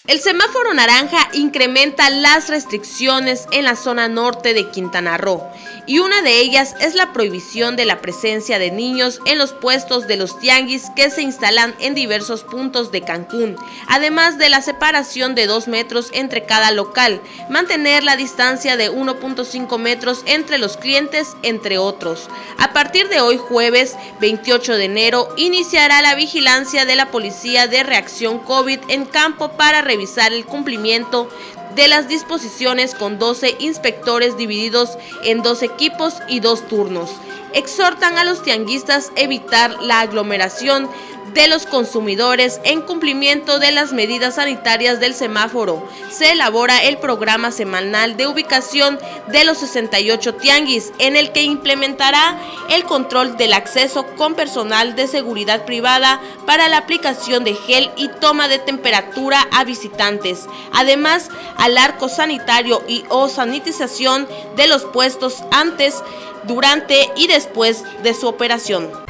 El semáforo naranja incrementa las restricciones en la zona norte de Quintana Roo y una de ellas es la prohibición de la presencia de niños en los puestos de los tianguis que se instalan en diversos puntos de Cancún, además de la separación de 2 metros entre cada local, mantener la distancia de 1.5 metros entre los clientes, entre otros. A partir de hoy jueves 28 de enero iniciará la vigilancia de la Policía de Reacción COVID en campo para revisar el cumplimiento de las disposiciones con 12 inspectores divididos en 2 equipos y 2 turnos. Exhortan a los tianguistas a evitar la aglomeración de los consumidores en cumplimiento de las medidas sanitarias del semáforo. Se elabora el programa semanal de ubicación de los 68 tianguis, en el que implementará el control del acceso con personal de seguridad privada para la aplicación de gel y toma de temperatura a visitantes, además al arco sanitario y o sanitización de los puestos antes, durante y después de su operación.